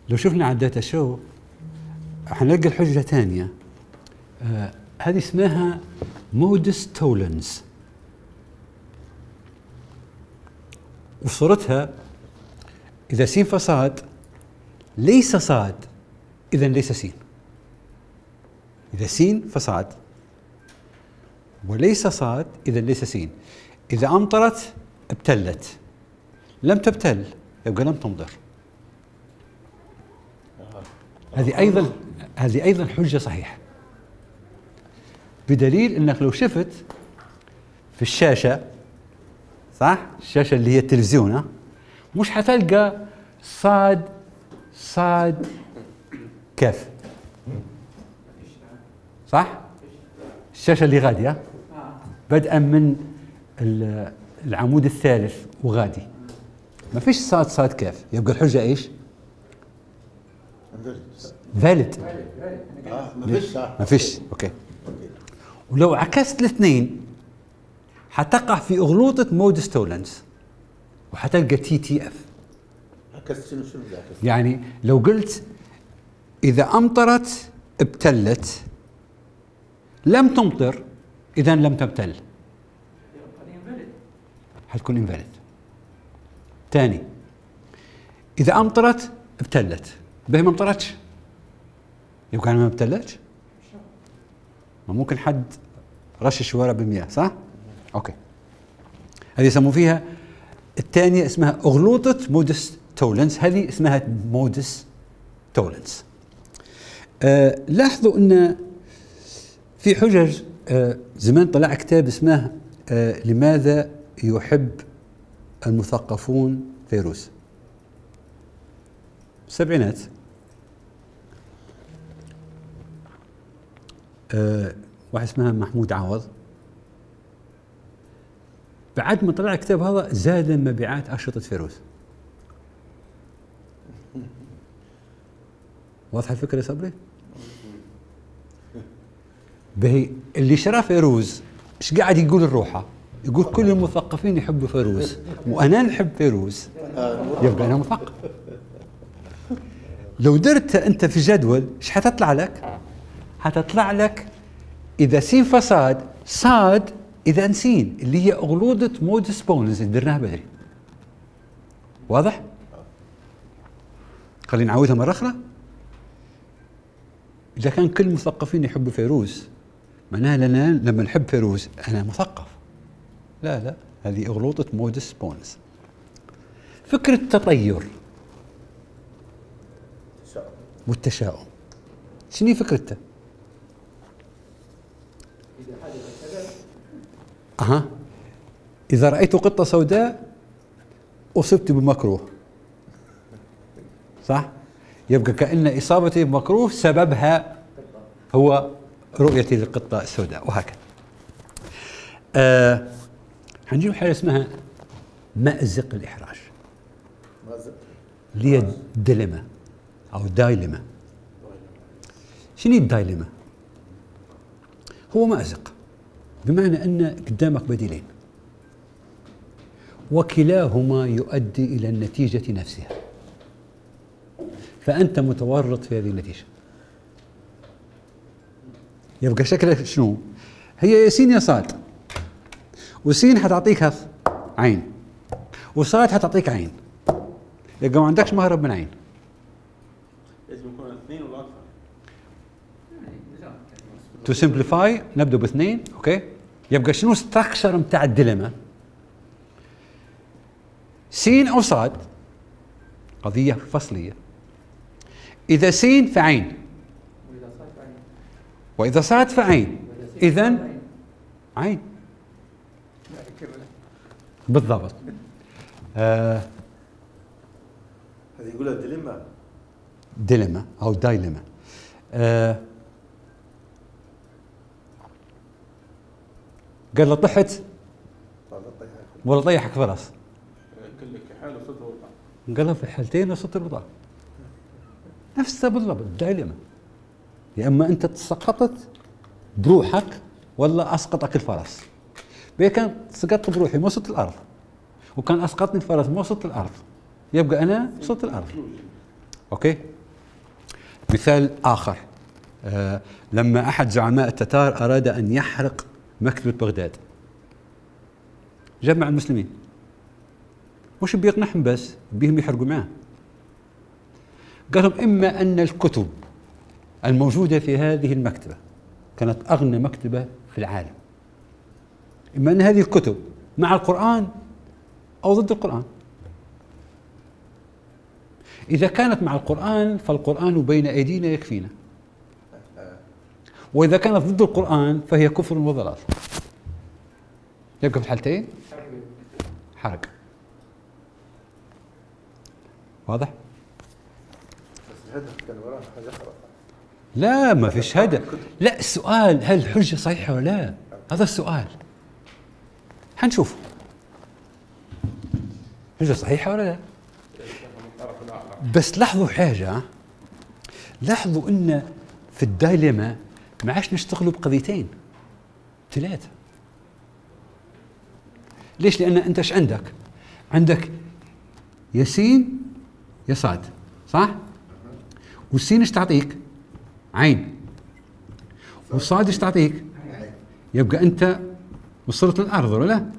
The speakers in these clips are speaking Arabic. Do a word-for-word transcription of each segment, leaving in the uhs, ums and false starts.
لو شفنا على الداتا شو حنلقى الحجة ثانية. آه هذه اسمها مودس تولنز، وصورتها إذا س فصاد ليس صاد إذا ليس س. إذا س فصاد وليس صاد إذا ليس س. إذا أمطرت ابتلت، لم تبتل يبقى لم تمطر. هذه أيضا هذه أيضا حجة صحيحة، بدليل أنك لو شفت في الشاشة، صح؟ الشاشة اللي هي التلفزيون، مش حتلقى صاد صاد كاف، صح؟ الشاشة اللي غادية بدءا من العمود الثالث وغادي ما فيش صاد صاد كاف، يبقى الحجة ايش؟ فالid. اه ما فيش ما فيش. اوكي. ولو عكست الاثنين حتقع في اغلوطة مودس تولنز وحتلقى تي تي اف. عكست شنو شنو عكست؟ يعني لو قلت اذا امطرت ابتلت، لم تمطر اذا لم تبتل، حتكون انفاليد. ثاني، اذا امطرت ابتلت، به ما امطرتش يبقى ما ابتلتش. ممكن حد رشش ورق بالمياه، صح؟ اوكي. هذه يسموا فيها الثانيه اسمها اغلوطة مودس تولنز، هذه اسمها مودس تولنز. آه لاحظوا ان في حجج. آه زمان طلع كتاب اسمه آه لماذا يحب المثقفون فيروز، السبعينات. آه واحد اسمه محمود عوض. بعد ما طلع الكتاب هذا زاد مبيعات أشرطة فيروز. واضحة الفكرة يا صبري؟ بهي اللي شرى فيروز ايش قاعد يقول الروحة؟ يقول كل المثقفين يحبوا فيروز وانا نحب فيروز، يبقى انا مثقف. لو درت انت في جدول ايش حتطلع لك؟ حتطلع لك اذا س فصاد صاد اذا س، اللي هي اغلوطة مودس بونز اللي درناها بدري. واضح؟ خلينا نعودها مرة أخرى. إذا كان كل المثقفين يحبوا فيروز معناها لنا لما نحب فيروز أنا مثقف. لا لا، هذه أغلوطة مودس بونز. فكرة التطير والتشاؤم، شنو فكرته؟ أها، إذا رأيت قطة سوداء أصبت بمكروه، صح؟ يبقى كأن إصابتي بمكروه سببها هو رؤيتي للقطة السوداء، وهكذا. آه حنجيب حاجة اسمها مأزق الإحراج، اللي هي ديليما أو دايليما. شنو الدايليما؟ هو مأزق، بمعنى أن قدامك بديلين وكلاهما يؤدي إلى النتيجة نفسها، فأنت متورط في هذه النتيجة. يبقى شكلك شنو؟ هي يا سين يا صاد، وسين حتعطيك عين وصاد حتعطيك عين، يبقى ما عندكش مهرب من عين. لازم يكون اثنين ولا اكثر. تو سمبليفاي نبدأ باثنين. اوكي، يبقى شنو ستراكشر بتاع الديليما؟ سين او صاد قضية فصلية. إذا سين فعين، وإذا صاد فعين، إذن عين. بالضبط. آه هذه يقولها ديليما. ديليما أو دايليما. آه قال له طحت ولا طيحك فرس؟ كلك حاله صدر وطا. قال له في الحالتين صدر البطاقة. نفسها بالضبط دايليما. يا اما انت سقطت بروحك ولا اسقطك الفرس. بيه كان سقطت بروحي ما وصلت الارض، وكان اسقطني الفرس ما وصلت الارض، يبقى انا وصلت الارض. اوكي. مثال آخر، آه لما أحد زعماء التتار أراد أن يحرق مكتبة بغداد، جمع المسلمين، مش بيقنعهم بس، بيهم يحرقوا معاه. قال لهم إما أن الكتب الموجودة في هذه المكتبة كانت أغنى مكتبة في العالم، إما أن هذه الكتب مع القرآن أو ضد القرآن. إذا كانت مع القرآن فالقرآن بين أيدينا يكفينا، وإذا كانت ضد القرآن فهي كفر وضلال. يبقى في الحالتين حرق. واضح؟ بس الهدف كان وراه حاجه اخرى. لا ما فيش هدف. لا السؤال هل الحجة صحيحة ولا لا؟ هذا السؤال حنشوف حجة صحيحة ولا لا. بس لاحظوا حاجة، لاحظوا إن في الدايلما ما عادش نشتغلوا بقضيتين ثلاثة. ليش؟ لأن أنت إيش عندك؟ عندك ياسين يا صاد، صح؟ والسين إيش تعطيك؟ عين. والصاد إيش تعطيك؟ يبقى أنت وصلت للأرض ولا لا؟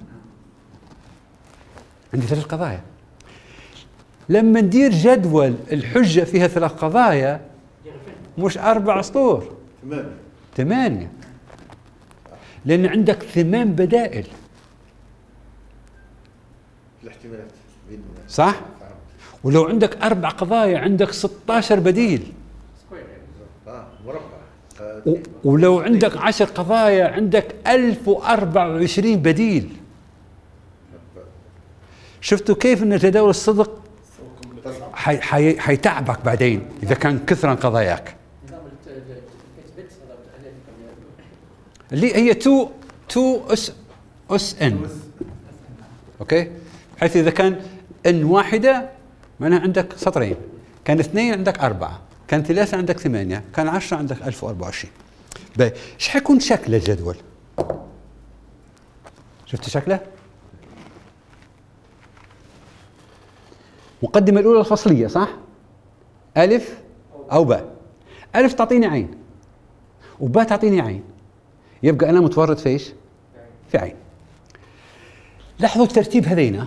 عندي ثلاث قضايا. لما ندير جدول الحجة فيها ثلاث قضايا مش أربع سطور، ثمانية ثمانية، لأن عندك ثمان بدائل. الاحتمالات صح؟ ولو عندك أربع قضايا عندك ستة عشر بديل. اه مربع. و- ولو عندك عشر قضايا عندك ألف وأربعة وعشرين بديل. شفتوا كيف أن جداول الصدق حي حي حيتعبك بعدين إذا كان كثرا قضاياك. اللي هي تو تو اس اس ان، اوكي؟ بحيث اذا كان ان واحده معناها عندك سطرين، كان اثنين عندك اربعه، كان ثلاثه عندك ثمانيه، كان عشرة عندك ألف وأربعة وعشرين. باهي، ايش حيكون شكل الجدول؟ شفت شكله؟ مقدمه الاولى الفصليه، صح؟ الف او باء. الف تعطيني عين وباء تعطيني عين، يبقى أنا متورط في إيش؟ في عين. لاحظوا ترتيب هذينا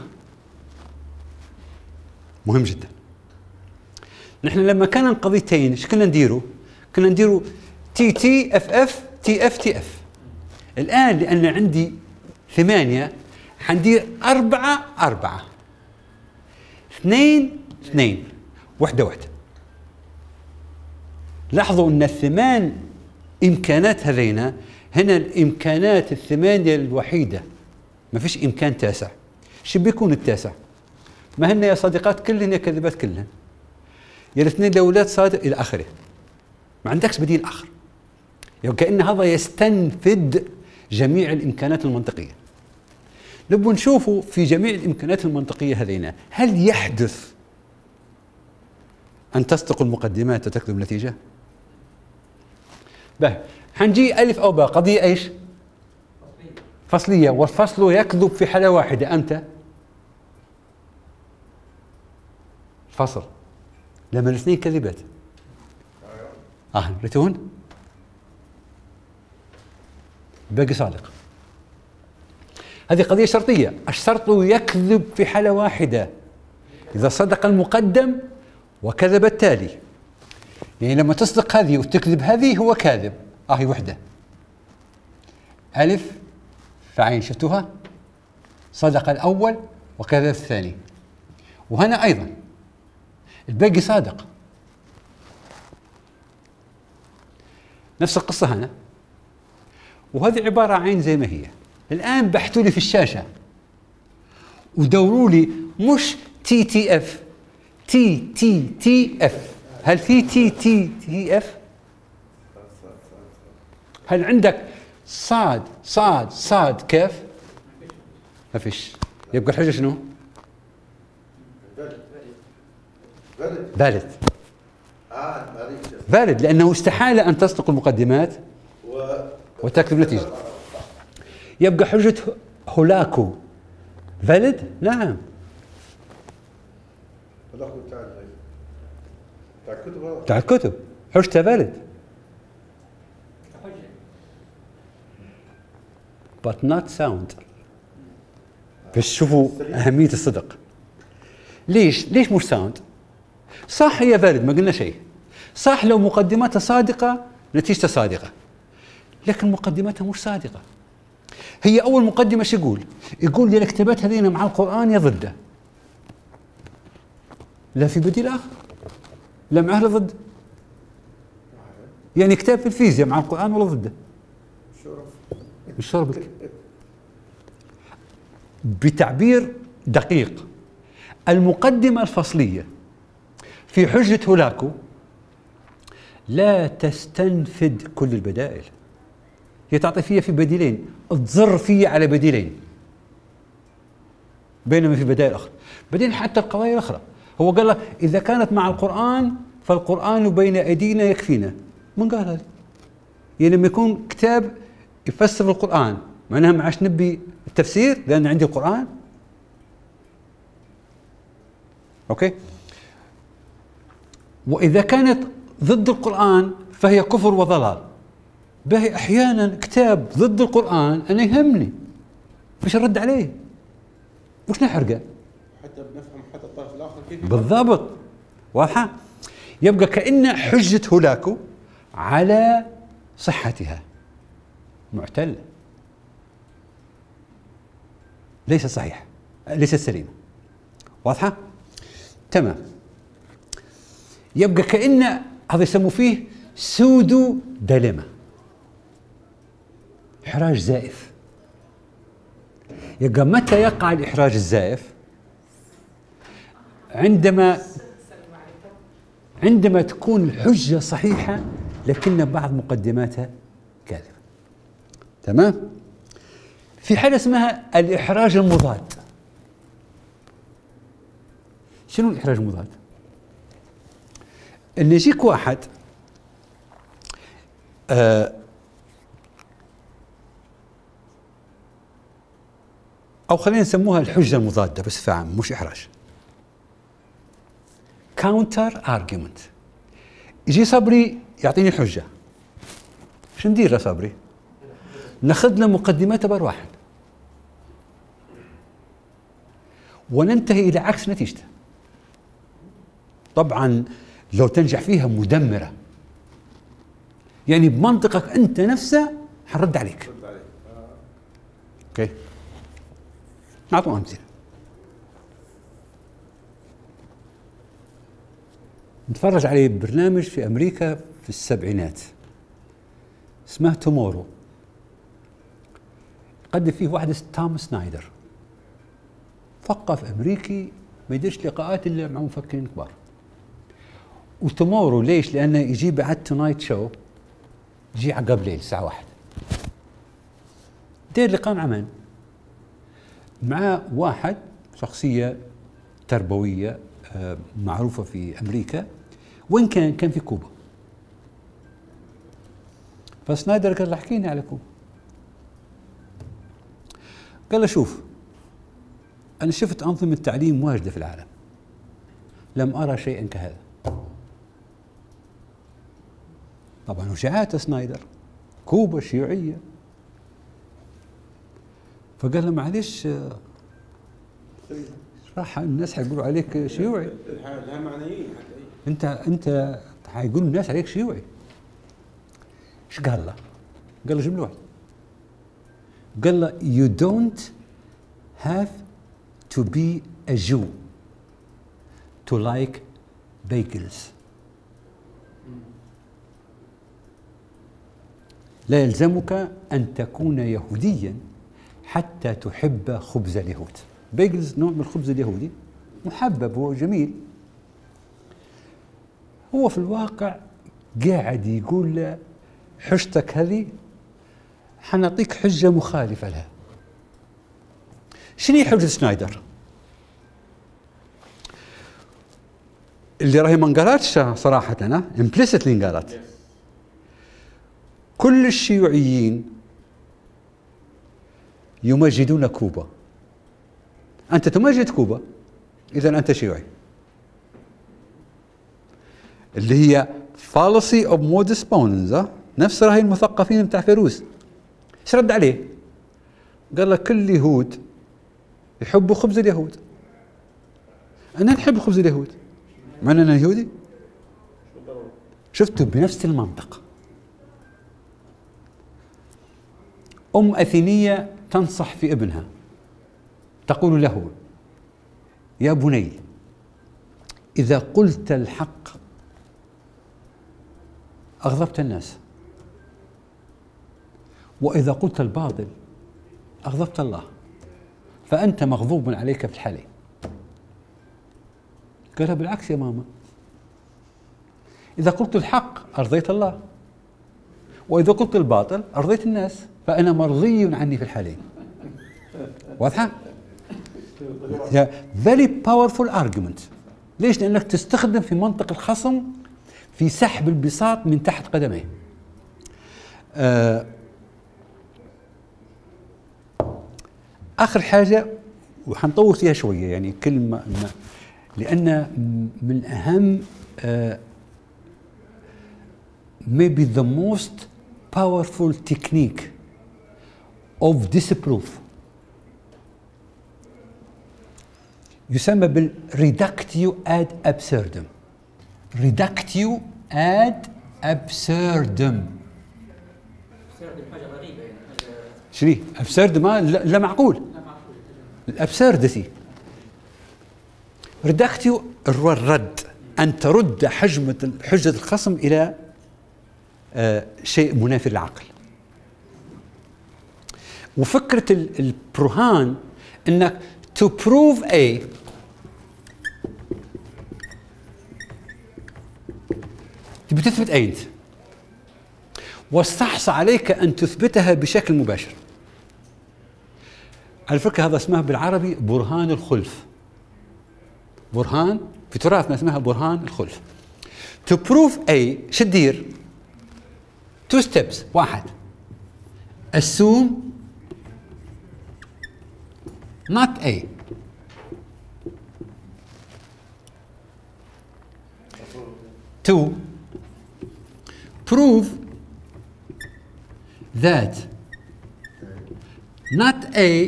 مهم جدا. نحن لما كان القضيتين ايش كنا نديروا؟ كنا نديروا تي تي اف اف تي اف تي اف. الآن لأن عندي ثمانية حندير أربعة أربعة، اثنين اثنين، وحدة وحدة. لاحظوا أن الثمان إمكانات هذينا هنا الإمكانات الثمانية الوحيدة، ما فيش إمكان تاسع. شو بيكون التاسع؟ ما هن يا صديقات كلهن يا كذبات كلهن، يا الاثنين الأولاد صادق إلى آخره، ما عندكش بديل آخر. يعني كأن هذا يستنفد جميع الإمكانات المنطقية. نبغى نشوفوا في جميع الإمكانات المنطقية هذينا هل يحدث أن تصدق المقدمات وتكذب النتيجة؟ به حنجي ألف أو باء، قضية إيش؟ فصلية. فصلية، والفصل يكذب في حالة واحدة. أمتى؟ الفصل لما الاثنين كذبت. آه ريتون باقي صادق. هذه قضية شرطية، الشرط يكذب في حالة واحدة إذا صدق المقدم وكذب التالي. يعني لما تصدق هذه وتكذب هذه هو كاذب. آه هي وحدة، ألف فعين، شفتوها؟ صدق الأول وكذب الثاني. وهنا أيضا الباقي صادق، نفس القصة هنا. وهذه عبارة عين زي ما هي. الآن بحثوا لي في الشاشة ودوروا لي مش تي تي اف، تي تي تي اف. هل في تي تي تي اف؟ هل عندك صاد صاد صاد كيف؟ ما فيش. يبقى الحجة شنو؟ بارد. اه بارد لأنه استحالة أن تصدق المقدمات وتكتب نتيجة. يبقى حجة هولاكو valid؟ نعم. هولاكو بتاع بتاع الكتب. بتاع الكتب حجته valid but not sound. بس شوفوا أهمية الصدق. ليش؟ ليش مش ساوند؟ صح هي valid ما قلنا شيء، صح لو مقدماتها صادقة نتيجتها صادقة، لكن مقدماتها مش صادقة. هي أول مقدمة شو يقول؟ يقول يا الكتابات هذين مع القرآن يا ضده، لا في بديل آخر، لا معه لا ضده. يعني كتاب في الفيزياء مع القرآن ولا ضده؟ مش شربك. بتعبير دقيق، المقدمة الفصلية في حجة هولاكو لا تستنفد كل البدائل، هي تعطي فيها في بديلين، تضر فيها على بديلين، بينما في بدائل أخرى. بعدين حتى القضايا الأخرى هو قال له إذا كانت مع القرآن فالقرآن بين أيدينا يكفينا. من قال هذا؟ يعني لما يكون كتاب يفسر القرآن معناها ما عادش نبي التفسير لأن عندي القرآن؟ أوكي؟ وإذا كانت ضد القرآن فهي كفر وضلال. باهي أحيانا كتاب ضد القرآن أنا يهمني، مش أرد عليه، مش نحرقه حتى بنفهم حتى الطرف الآخر كيف بالضبط. واضحة؟ يبقى كأن حجة هولاكو على صحتها معتلة، ليست صحيحة، ليست سليمة. واضحة؟ تمام. يبقى كأن هذا يسموا فيه سودو ديليما، إحراج زائف. يبقى متى يقع الإحراج الزائف؟ عندما عندما تكون الحجة صحيحة لكن بعض مقدماتها كاذبة. تمام؟ في حاجة اسمها الإحراج المضاد. شنو الإحراج المضاد؟ إن يجيك واحد آه أو خلينا نسموها الحجة المضادة بصفة عامة، مش إحراج. كاونتر ارجيومنت. يجي صبري يعطيني حجة، شو ندير يا صبري؟ ناخذ له مقدمات بر واحد وننتهي إلى عكس نتيجته. طبعا لو تنجح فيها مدمرة، يعني بمنطقك أنت نفسه حنرد عليك. اوكي، نعطوا أمثلة. نتفرج عليه برنامج في أمريكا في السبعينات اسمه تومورو، يقدم فيه واحد توم سنايدر، مثقف أمريكي ما يديرش لقاءات إلا مع مفكرين كبار. وتومورو ليش؟ لأنه يجي بعد تونايت شو، يجي عقب ليل الساعة واحد، دير لقاء مع من؟ مع واحد شخصية تربوية معروفة في أمريكا، وين كان؟ كان في كوبا. فسنايدر قال له احكيني على كوبا. قال له شوف، أنا شفت أنظمة تعليم واجدة في العالم، لم أرى شيئا كهذا. طبعا وشعات سنايدر، كوبا شيوعية. فقال له معلش راح الناس حيقولوا عليك شيوعي، لها معنيين، انت انت حيقولوا الناس عليك شيوعي. ايش قال له؟ قال له جيب له واحد، قال له you don't have to be a Jew to like bagels. لا يلزمك أن تكون يهوديا حتى تحب خبز اليهود. بيجلز نوع من الخبز اليهودي محبب وجميل. هو في الواقع قاعد يقول له حجتك هذه حنعطيك حجة مخالفة لها. شنو هي حجة سنايدر؟ اللي راهي ما انقالتش صراحة، أنا implicitly انقالت. كل الشيوعيين يمجدون كوبا. أنت تمجد كوبا، إذن أنت شيوعي. اللي هي fallacy of modus ponens. ها نفس راهي المثقفين بتاع فيروز. ايش رد عليه؟ قال لك كل اليهود يحبوا خبز اليهود. انا نحب خبز اليهود مع ان انا يهودي. شفتوا بنفس المنطق. ام اثينيه تنصح في ابنها تقول له: يا بني، اذا قلت الحق اغضبت الناس، واذا قلت الباطل اغضبت الله، فانت مغضوب عليك في الحالين. قالها: بالعكس يا ماما، إذا قلت الحق أرضيت الله، وإذا قلت الباطل أرضيت الناس، فأنا مرضي عني في الحالين. واضحة؟ very powerful argument. ليش؟ لأنك تستخدم في منطق الخصم في سحب البساط من تحت قدميه. آه آخر حاجة وحنطول فيها شوية، يعني كلمة ما لأن من أهم uh, maybe the most powerful technique of disproof يسمى بال reductio ad absurdum. reductio ad absurdum. حاجة غريبة يعني. شنو؟ absurd ما لا معقول. الابسردتي. reductio هو الرد، أن ترد حجمة حجة الخصم إلى آه شيء منافي للعقل. وفكرة البرهان أنك to prove A تبي تثبت A أنت، واستحصى عليك أن تثبتها بشكل مباشر. على فكرة هذا اسمه بالعربي برهان الخلف. برهان في تراثنا اسمها برهان الخلف. to prove A شو تدير؟ two steps. واحد، assume not A. two, prove that not A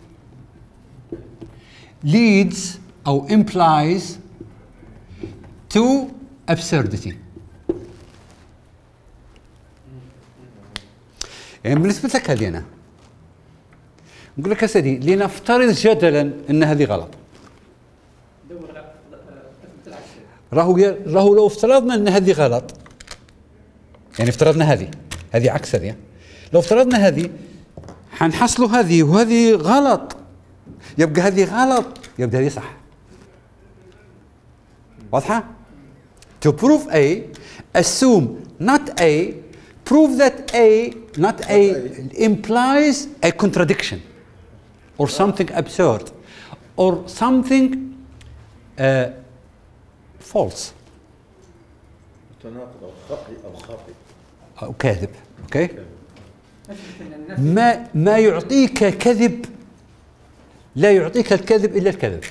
leads أو implies to absurdity. يعني بنثبت لك هذه أنا نقول لك يا سيدي لنفترض جدلا أن هذه غلط. راهو راهو لو افترضنا أن هذه غلط، يعني افترضنا هذه هذه عكس هذه، لو افترضنا هذه حنحصلوا هذه وهذه غلط، يبقى هذه غلط يبقى هذه صح. واضحة؟ To prove A, assume not A, prove that A, not A, implies a contradiction or something absurd or something uh, false. متناقض أو خاطئ أو خاطئ أو كاذب. أوكي؟ ما ما يعطيك كذب لا يعطيك الكذب إلا الكذب.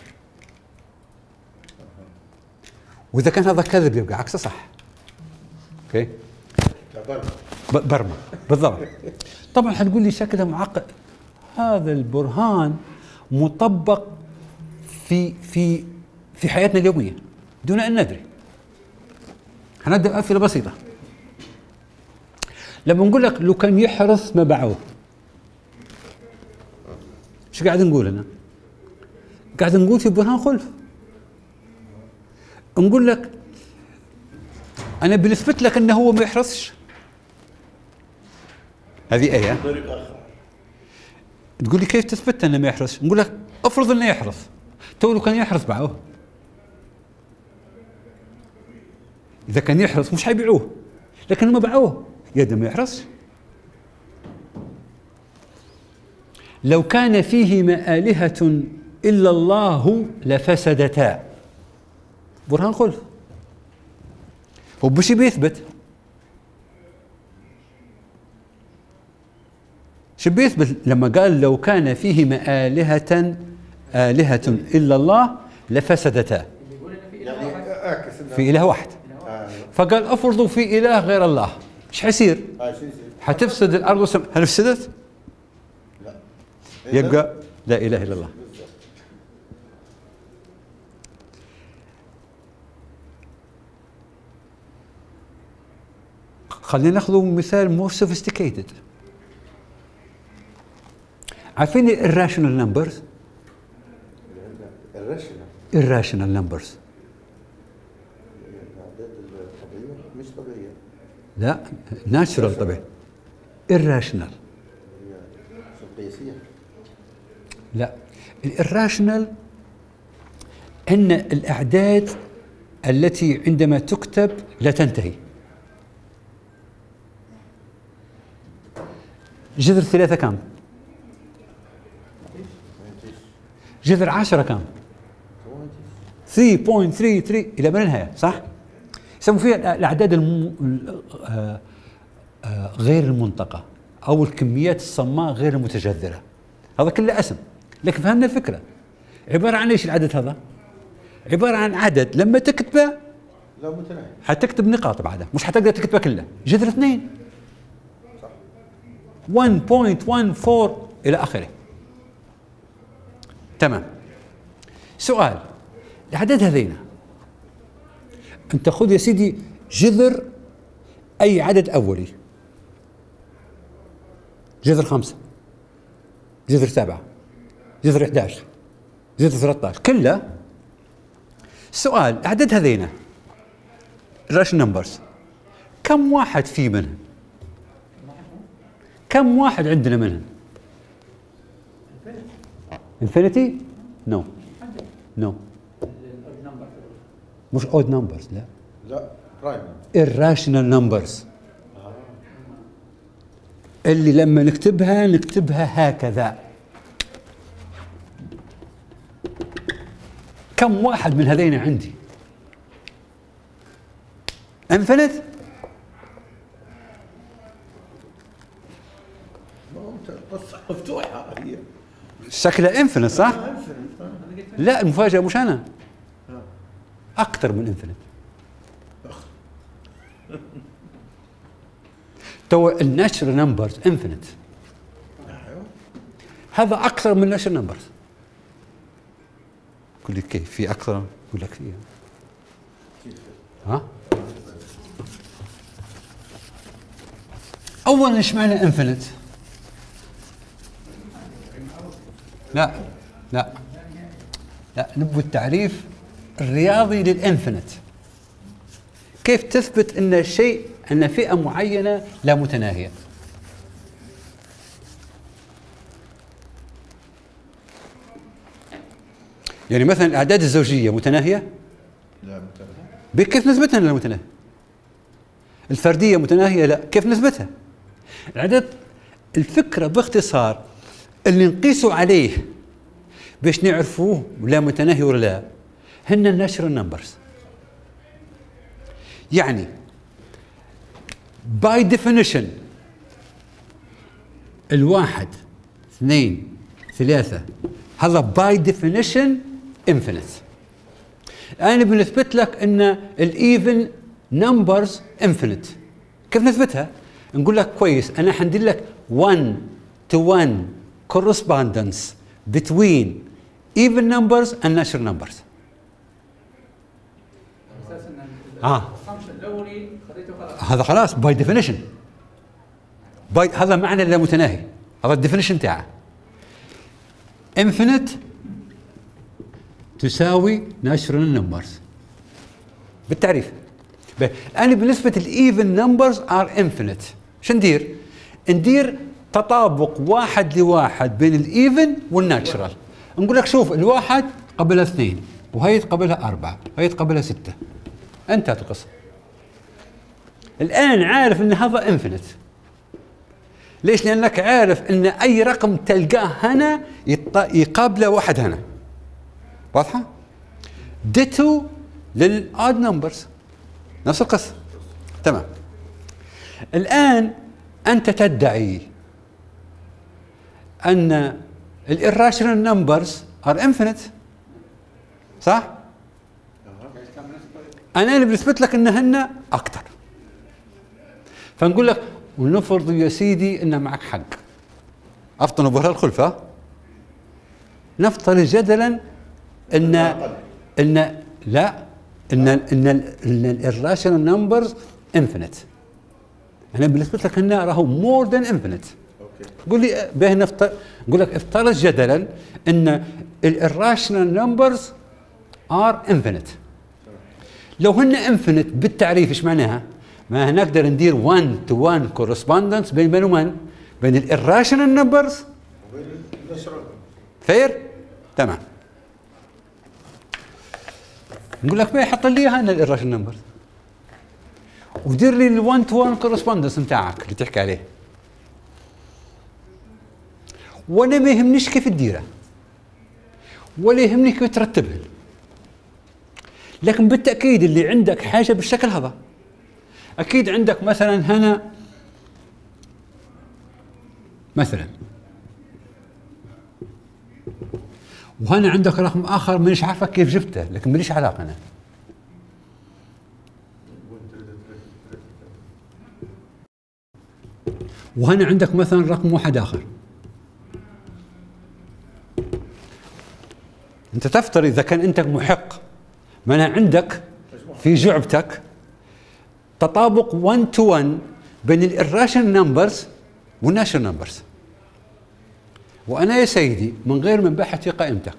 وإذا كان هذا كذب يبقى عكسه صح. أوكي؟ برمى بالضبط. طبعا حتقول لي شكلها معقد. هذا البرهان مطبق في في في حياتنا اليومية دون أن ندري. حنبدأ بأمثلة بسيطة. لما نقول لك لو كان يحرث ما باعوه، شو قاعد نقول هنا؟ قاعد نقول في برهان خلف. نقول لك أنا بنثبت لك أنه هو ما يحرثش. هذه آية. تقول لي كيف تثبت أنه ما يحرثش؟ نقول لك افرض أنه يحرث، تو لو كان يحرث باعوه. إذا كان يحرث مش حيبيعوه، لكن ما باعوه يده ما يحرثش. لو كان فيهما آلهة إلا الله لفسدتا. برهان خلف. هو بش بيثبت؟ شو بيثبت لما قال لو كان فيهما آلهة آلهة إلا الله لفسدتا؟ يعني في إله واحد. فقال افرضوا في اله غير الله، ايش حيصير؟ اه شو يصير؟ حتفسد الارض والسماء. هل فسدت؟ لا. يبقى لا اله الا الله. خلينا ناخذ مثال مور سوفيستيكيتد. عارفين الراشونال نمبرز؟ الراشنال الراشونال نمبرز الاعداد الطبيعيه مش طبيعيه. لا ناتشرال طبعا. الراشونال هي شو قياسيه؟ لا، الراشونال ان الاعداد التي عندما تكتب لا تنتهي. جذر ثلاثة كم؟ جذر عشرة كم؟ ثلاثة فاصلة ثلاثة ثلاثة إلى ما لا نهاية، صح؟ يسموا فيها الأعداد الم... آه آه غير المنطقة أو الكميات الصماء غير المتجذرة. هذا كله اسم، لكن فهمنا الفكرة. عبارة عن إيش العدد هذا؟ عبارة عن عدد لما تكتبه لا متناهي. حتكتب نقاط بعدها، مش حتقدر تكتبه كله. جذر اثنين واحد فاصلة أربعة أربعة إلى آخره. تمام. سؤال، الأعداد هذين أنت خذ يا سيدي جذر أي عدد أولي، جذر خمسة، جذر سبعة، جذر إحدى عشر، جذر ثلاثة عشر، كلها. سؤال، الأعداد هذين الراشن نمبرز كم واحد في منهم؟ كم واحد عندنا منهم؟ انفينيتي؟ نو نو مش اود نمبرز، لا لا برايم. irrational numbers اللي لما نكتبها نكتبها هكذا. كم واحد من هذين عندي؟ انفينيت؟ قصة مفتوحة هي. شكلها انفينيت صح؟ لا المفاجأة مش أنا، أكثر من انفينيت. تو الناتشرال نمبرز انفينيت، هذا أكثر من الناتشرال نمبرز. قل لي كيف في أكثر؟ أقول لك فيها. ها؟ أولا إيش معنى انفينيت؟ لا لا لا، نبغى التعريف الرياضي للانفينيت. كيف تثبت ان شيء ان فئه معينه لا متناهيه؟ يعني مثلا الاعداد الزوجيه متناهيه؟ لا متناهية. كيف نثبتها انها متناهيه؟ الفرديه متناهيه؟ لا، كيف نثبتها؟ العدد، الفكره باختصار اللي نقيسوا عليه باش نعرفوه ولا متناهي ولا لا هن الناتشرال نمبرز. يعني باي ديفينيشن الواحد اثنين ثلاثة هذا باي ديفينيشن انفينيت. الآن بنثبت لك ان الايفن نمبرز انفينيت. كيف نثبتها؟ نقول لك كويس انا حندير لك one to one correspondence between even numbers and natural numbers. اه الاولي خذيته خلاص. هذا خلاص باي ديفينيشن. باي هذا معنى لا متناهي، هذا الديفينيشن تاعه. انفينيت تساوي ناتشرال نمبرز بالتعريف. الان بالنسبه الايفن نمبرز ار انفينيت، شو ندير؟ ندير تطابق واحد لواحد بين الايفن والناتشرال. نقول لك شوف الواحد قبلها اثنين وهي قبلها أربعة وهي قبلها ستة، انتهت القصة. الآن عارف أن هذا انفينيت. ليش؟ لأنك عارف أن أي رقم تلقاه هنا يقابله واحد هنا. واضحة؟ ديتو للأود نمبرز نفس القصة. تمام. الآن أنت تدعي أن الirrational numbers are infinite، صح؟ انا اللي بثبت لك انهن اكثر. فنقول لك ونفرض يا سيدي ان معك حق، افطن بهر الخلفه، نفترض جدلا ان ان لا ان ان ان الراشنال نمبرز انفينيت. انا بثبت لك انه راهو مور ذان انفينيت. قول لي به نفترض، نقول لك افترض جدلا ان الراشنال نمبرز ار انفينيت. لو هن انفينيت بالتعريف ايش معناها؟ ما نقدر ندير واحد تو واحد كورسبوندنس بين من ومن؟ بين الراشنال نمبرز وبين النشر. فير؟ تمام. نقول لك بيه حط لي اياها الراشنال نمبرز ودير لي ال1 تو واحد كورسبوندنس نتاعك اللي تحكي عليه. وانا ما يهمنيش كيف تديره ولا يهمني كيف ترتبها، لكن بالتاكيد اللي عندك حاجه بالشكل هذا. اكيد عندك مثلا هنا مثلا، وهنا عندك رقم اخر مانيش عارفه كيف جبته، لكن ماليش علاقه انا. وهنا عندك مثلا رقم واحد اخر. انت تفترض اذا كان انت محق، معناها عندك في جعبتك تطابق واحد تو واحد بين الراشنال نمبرز والناشونال نمبرز. وانا يا سيدي من غير ما نبحث في قائمتك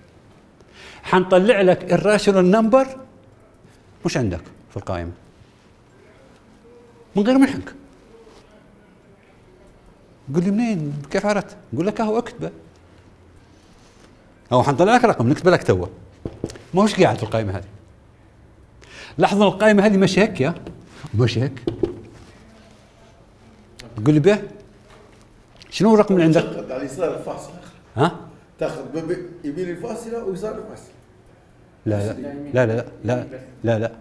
حنطلع لك الراشنال نمبر مش عندك في القائمه من غير ما نحك. قول لي منين؟ كيف عرفت؟ نقول لك اهو اكتبه، او حنطلع لك رقم نكتب لك توا، ما هوش قاعد في القائمه هذه. لاحظوا القائمه هذه ماشي هيك، يا ماشي هيك. تقول لي به شنو الرقم اللي عندك؟ تاخذ على اليسار الفاصله. ها؟ تاخذ يمين الفاصله ويسار الفاصله. لا لا لا لا لا لا لا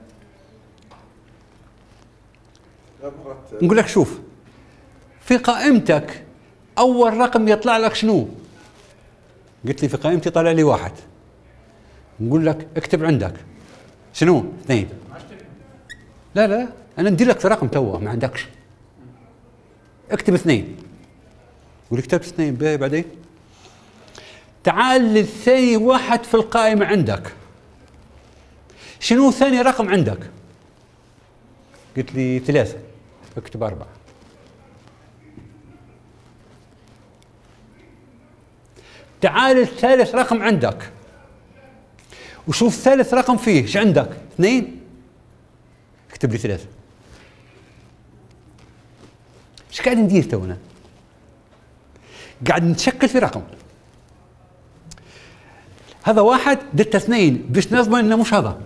نقول لك شوف، في قائمتك اول رقم يطلع لك شنو؟ قلت لي في قائمتي طلع لي واحد. نقول لك اكتب عندك شنو؟ اثنين. لا لا انا ندير لك في رقم توا ما عندكش. اكتب اثنين. قول كتبت اثنين باهي بعدين تعال للثاني واحد في القائمة عندك. شنو ثاني رقم عندك؟ قلت لي ثلاثة. اكتب أربعة. تعال الثالث رقم عندك وشوف ثالث رقم فيه ايش عندك؟ اثنين. اكتب لي ثلاثة. ايش قاعد ندير تونا؟ قاعد نتشكل في رقم. هذا واحد درت اثنين باش نضمن انه مش هذا.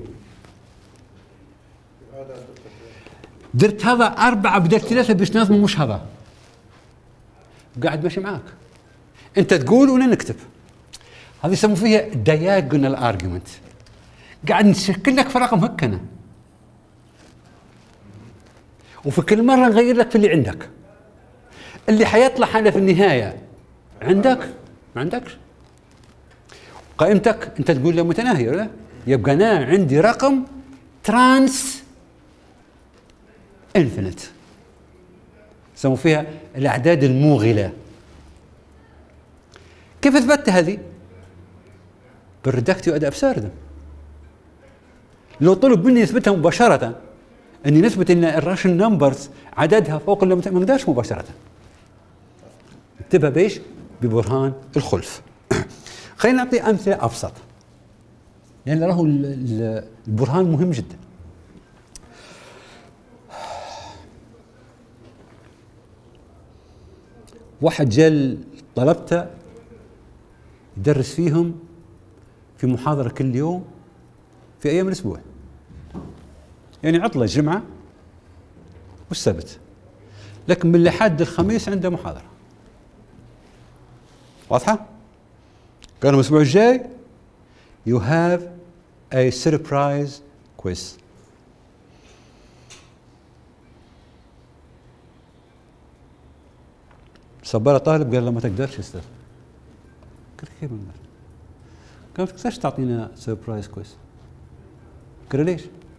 درت هذا أربعة بدرت ثلاثة باش نضمن مش هذا. قاعد ماشي معاك. أنت تقول وأنا نكتب. هذه يسموا فيها diagonal argument. قاعد نشكل لك في رقم هكنا. وفي كل مرة نغير لك في اللي عندك. اللي حيطلع هنا في النهاية عندك ما عندكش. قائمتك أنت تقول له متناهية ولا؟ يبقى أنا عندي رقم ترانس انفينيت. يسموا فيها الأعداد الموغلة. كيف اثبتت هذه؟ بالريدكتيو اد ابسردم. لو طلب مني اثبتها مباشرة اني نثبت ان الراشن نمبرز عددها فوق ال ما نقدرش مباشرة. اكتبها بايش؟ ببرهان الخلف. خلينا نعطي امثلة ابسط. لان راهو البرهان مهم جدا. واحد جال طلبته يدرس فيهم في محاضرة كل يوم في أيام الأسبوع، يعني عطلة الجمعة والسبت، لكن من الأحد الخميس عنده محاضرة. واضحة؟ قال الأسبوع الجاي you have a surprise quiz. صبر طالب قال له ما تقدرش استاذ. قال كيف ما قال ما تقدرش تعطينا سربرايز كويس. قال ليش؟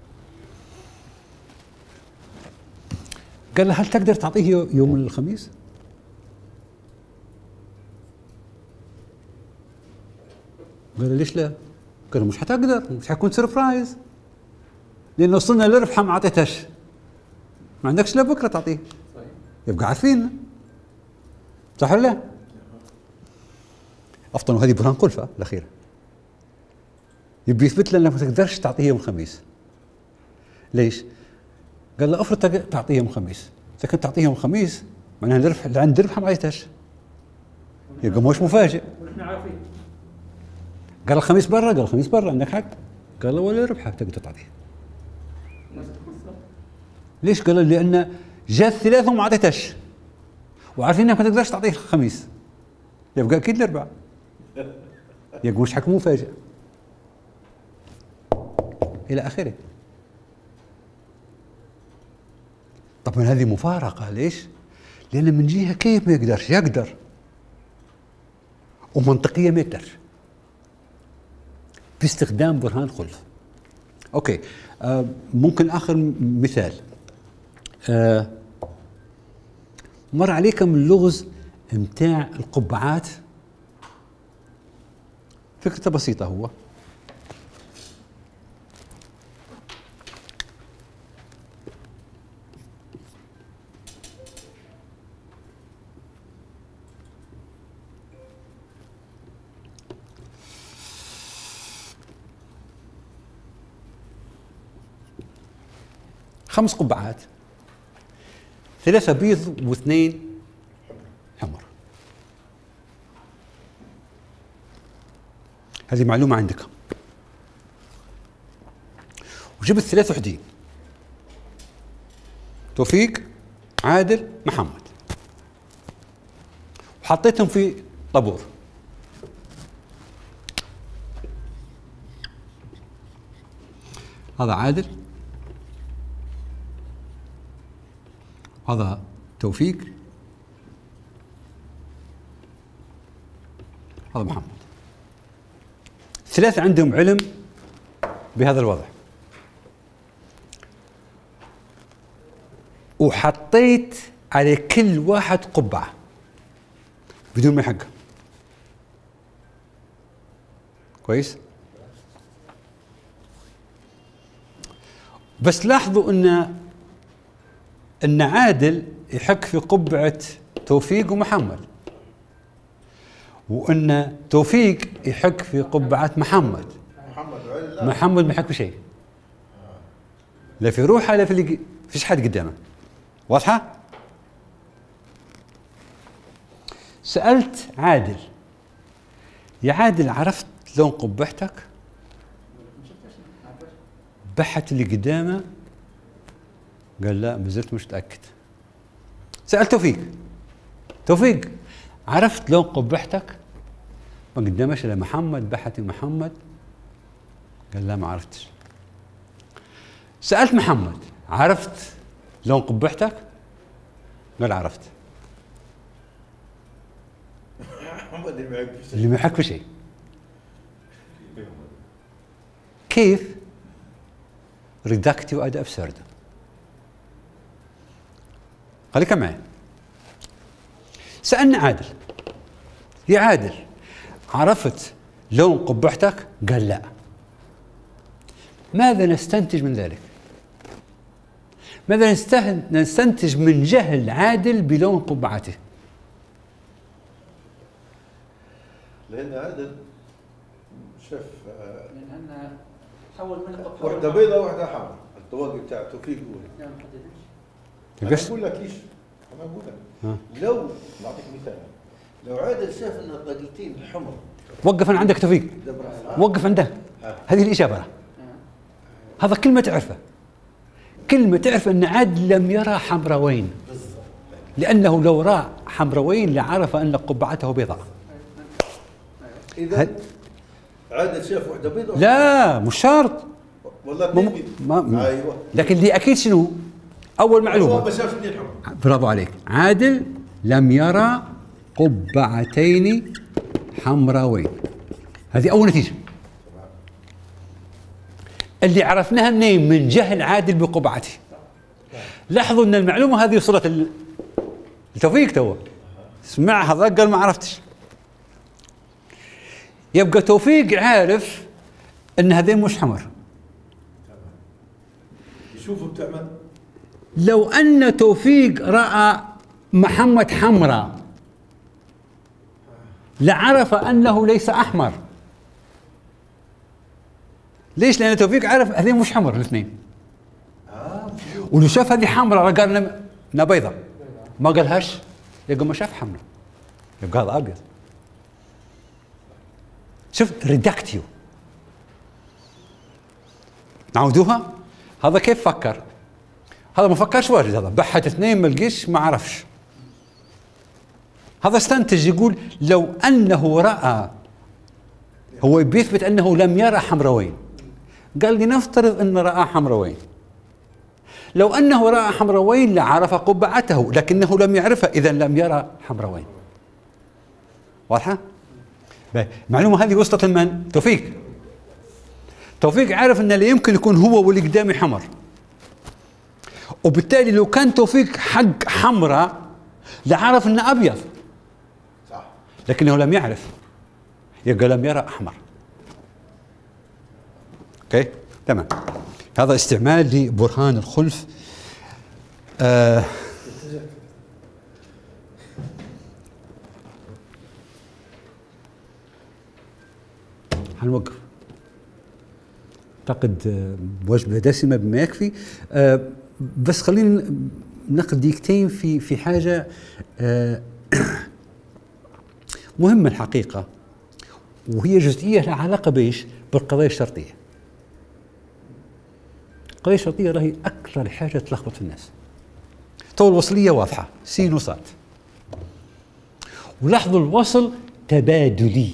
قال له هل تقدر تعطيه يوم الخميس؟ قال له ليش لا؟ قال له مش حتقدر، مش حيكون سربرايز، لانه وصلنا للربحه ما اعطيتهاش، ما عندكش لبكره تعطيه. صحيح. يبقى عارفين، صح ولا لا؟ افضل هذه برهان خلفه الاخيره، يبي يثبت لنا ما تقدرش تعطيه يوم الخميس. ليش؟ قال له افرض تعطيه يوم الخميس، اذا كنت تعطيه يوم الخميس معناها الربح اللي عند الربحه ما عطيتهاش، يبقى مش مفاجئ. ونحن عارفين. قال الخميس برا، قال الخميس برا عندك حق. قال له ولا ربحه تقدر تعطيه. ليش؟ قال له لان جاء الثلاثة وما عطيتهاش، وعارفين انك ما تقدرش تعطيه الخميس، يبقى اكيد الاربعاء، يبقى مش حكم مفاجئ الى اخره. طبعا هذه مفارقه، ليش؟ لان من جهه كيف ما يقدرش؟ يقدر، ومنطقيا ما يقدرش باستخدام برهان خلف. اوكي، آه ممكن اخر مثال. آه مر عليكم اللغز متاع القبعات، فكرته بسيطة. هو خمس قبعات، ثلاثة بيض واثنين حمر. هذه معلومة عندك. وجبت ثلاث وحدين، توفيق، عادل، محمد، وحطيتهم في طابور. هذا عادل، هذا توفيق، هذا محمد. ثلاثة عندهم علم بهذا الوضع، وحطيت على كل واحد قبعة بدون ما يحقق. كويس؟ بس لاحظوا ان ان عادل يحك في قبعة توفيق ومحمد، وان توفيق يحك في قبعة محمد. محمد وعلي محمد ما يحك بشيء، لا في روحه لا في اللي فيش حد قدامه. واضحة؟ سألت عادل، يا عادل عرفت لون قبعتك؟ بحت اللي قدامه قال لا ما زلت مش متأكد. سألت توفيق، توفيق عرفت لون قبعتك؟ ما قدامش الا محمد، بحت محمد قال لا ما عرفتش. سألت محمد، عرفت لون قبعتك؟ قال عرفت. محمد اللي ما يعرفش اللي ما يحك في شيء. كيف؟ ريدكتيو اد ابسردم. خليك معي. سألنا عادل، يا عادل عرفت لون قبعتك؟ قال لا. ماذا نستنتج من ذلك؟ ماذا نستنتج من جهل عادل بلون قبعته؟ لأن عادل شاف لأن حول من القبعة واحدة بيضاء وواحدة حمراء، الطواقي بتاع توفيق الأولى. لا ما حددش. أنا بس أقول لك ليش؟ أنا أقول لك ها. لو نعطيك مثال، لو عادل شاف أن الطاقيتين الحمر وقف أنا عندك توفيق، وقف عنده. هذه الإجابة. هذا كلمة تعرفه، كلمة تعرف أن عادل لم يرى حمراوين، لأنه لو رأى حمراوين لعرف أن قبعته بيضاء. إذا عادل شاف واحدة بيضاء. لا مش شرط. والله ما اثنين ما بيضاء. أيوه. لكن اللي أكيد شنو؟ أول هو معلومة، ما شاف اثنين حمر. برافو عليك، عادل لم يرى قبعتين حمراوين. هذه أول نتيجة. اللي عرفناها منين؟ من جهل عادل بقبعته. لاحظوا ان المعلومه هذه وصلت ال- لتوفيق تو سمعها ذاك قال ما عرفتش. يبقى توفيق عارف ان هذين مش حمر. يشوفوا بتعمل. لو ان توفيق راى محمد حمراء لعرف انه ليس احمر. ليش؟ لان توفيق عرف هذين مش حمر الاثنين. اه ولو شاف هذه حمراء قال لنا انها بيضاء، ما قالهاش، يبقى ما شاف حمراء، يبقى هذا ابيض. شوف ريدكتيو. نعودوها. هذا كيف فكر؟ هذا ما فكرش واجد، هذا بحث اثنين ما لقيش ما عرفش. هذا استنتج يقول لو انه راى، هو بيثبت انه لم يرى حمروين. قال لنفترض انه راى حمروين. لو انه راى حمروين لعرف قبعته، لكنه لم يعرفها، اذا لم يرى حمروين. واضحه؟ المعلومه هذه وصلت لمن؟ توفيق. توفيق عارف ان لا يمكن يكون هو واللي قدامي حمر، وبالتالي لو كان توفيق حق حمراء لعرف انه ابيض، صح، لكنه لم يعرف، يبقى لم يرى احمر. اوكي تمام. هذا استعمال لبرهان الخلف. آه حنوقف اعتقد وجبه دسمه بما يكفي. آه بس خلينا نقل دقيقتين في في حاجه آه مهمه الحقيقه، وهي جزئيه لها علاقه بايش؟ بالقضايا الشرطيه. القضايا الشرطيه راهي اكثر حاجه تلخبط في الناس. تو الوصليه واضحه سين وصاد، ولاحظوا الوصل تبادلي.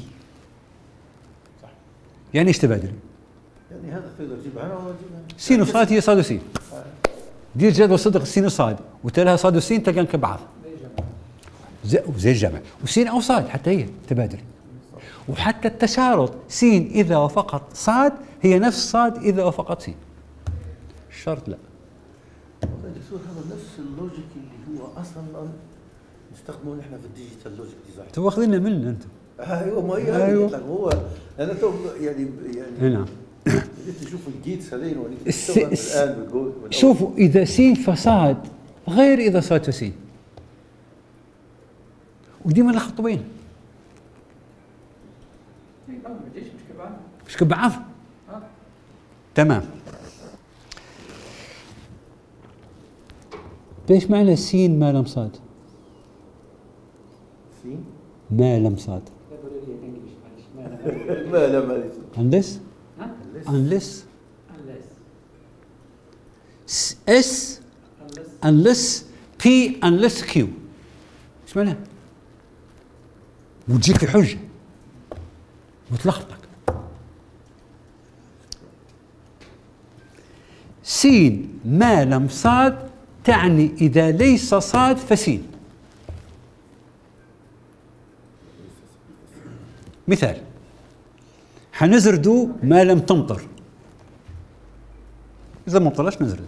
يعني ايش تبادلي؟ يعني هذا تقدر تجيبها انا ولا تجيبها. سين وصاد هي صاد وسين. دير جدول صدق السين وصاد وتلاها صاد وسين تلقاهم كبعض. زي زي الجمع، وسين او صاد حتى هي تبادل. وحتى التشارط سين اذا وافقت صاد هي نفس صاد اذا وافقت سين. الشرط لا. والله دكتور هذا نفس اللوجيك اللي هو اصلا نستخدمه نحن في الديجيتال لوجيك ديزاين. انتوا واخذيننا منه انتم. ايوه ما هي أيوة. أيوة. هو انا تو يعني يعني نعم. بديت تشوف الجيتس هذين وليت الس- الس- الان بتقول شوفوا اذا سين فصاد غير اذا صاد فسين. وديما لخبطوا بين. إيه، ما بديش مش كبعض. مش كبعض. آه. تمام. ايش معنى سين ما لم صاد؟ سين ما لم صاد. ما لا ما ليس. unless ها؟ unless unless S S unless unless P unless Q. ايش معناها؟ وتجيك في حجه وتلخبطك. سين ما لم صاد تعني اذا ليس صاد فسين. مثال حنزردوا ما لم تمطر. اذا ما مطرش نزرد.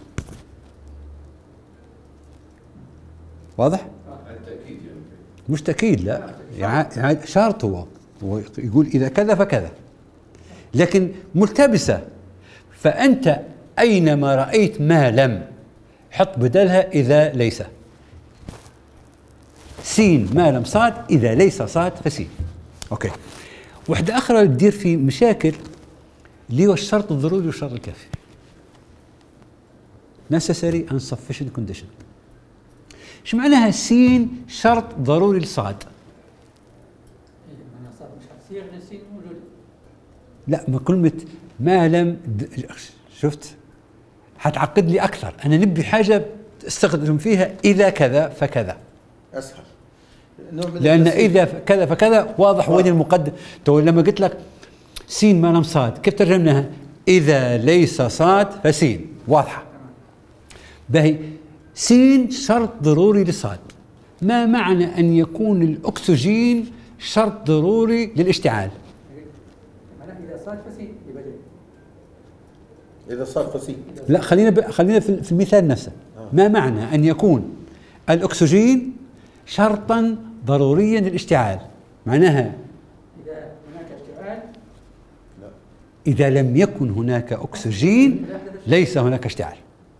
واضح؟ التاكيد يعني مش تأكيد لا، يعني شرط هو هو يقول إذا كذا فكذا، لكن ملتبسة. فأنت أينما رأيت ما لم حط بدلها إذا ليس. سين ما لم صاد إذا ليس صاد فسين. أوكي. وحدة أخرى تدير في مشاكل اللي هو الشرط الضروري والشرط الكافي. necessary and sufficient condition. ايش معناها سين شرط ضروري لصاد؟ إيه، أنا صار مش حتصير نسين موجود. لا ما كلمة ما لم د... شفت حتعقد لي أكثر. أنا نبي حاجة استخدم فيها إذا كذا فكذا، اسهل لأن إذا كذا فكذا واضح وين المقدم. تو لما قلت لك سين ما لم صاد كيف ترجمناها؟ إذا ليس صاد فسين. واضحة. باهي سين شرط ضروري لصاد. ما معنى أن يكون الأكسجين شرط ضروري للاشتعال؟ معناه إذا صار فسين يبقى جيد. اذا صار فسيل لا خلينا ب... خلينا في في المثال نفسه. آه. ما معنى أن يكون الأكسجين شرطا ضروريا للاشتعال؟ معناها إذا هناك اشتعال إذا لم يكن هناك أكسجين ليس هناك اشتعال.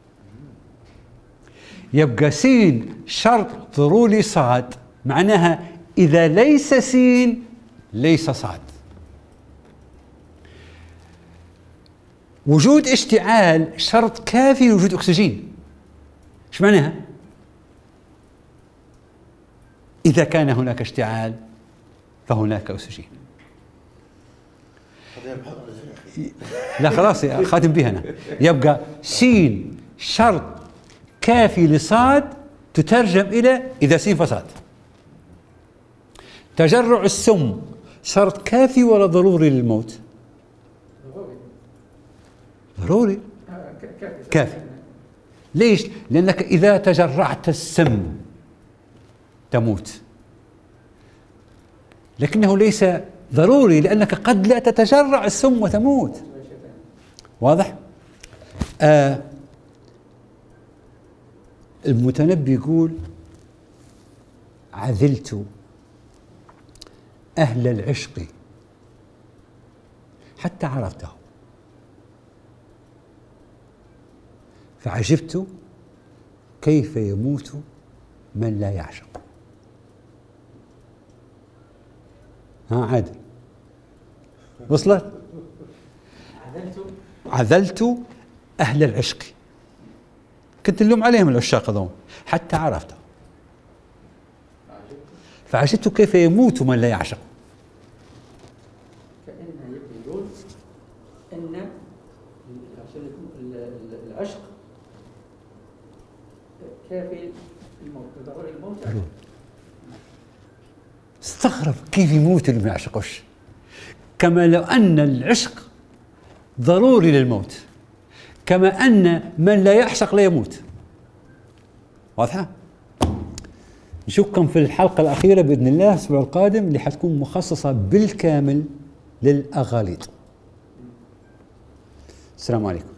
يبقى سين شرط ضروري صاد، معناها إذا ليس سين ليس صاد. وجود اشتعال شرط كافي لوجود أكسجين. ايش معناها؟ إذا كان هناك اشتعال فهناك أكسجين. لا خلاص خاتم بها أنا. يبقى سين شرط كافي لصاد تترجم إلى إذا سين فصاد. تجرع السم شرط كافي ولا ضروري للموت؟ ضروري. ضروري آه، ك- كافي. كافي. ليش؟ لأنك إذا تجرعت السم تموت، لكنه ليس ضروري لأنك قد لا تتجرع السم وتموت. واضح؟ آه المتنبي يقول: عذلت أهل العشق حتى عرفته، فعجبت كيف يموت من لا يعشق. ها عادل وصلت؟ عدلت عذلت أهل العشق، كنت اللوم عليهم العشاق هذول، حتى عرفته فعجبت كيف يموت من لا يعشق. كأنه يقول أن عشان يكون ال- ال- العشق كافي الموت، ضروري الموت. استغرب كيف يموت اللي ما يعشقش، كما لو أن العشق ضروري للموت، كما أن من لا يعشق لا يموت. واضحة؟ نشوفكم في الحلقة الأخيرة بإذن الله الأسبوع القادم اللي حتكون مخصصة بالكامل للأغاليط. السلام عليكم.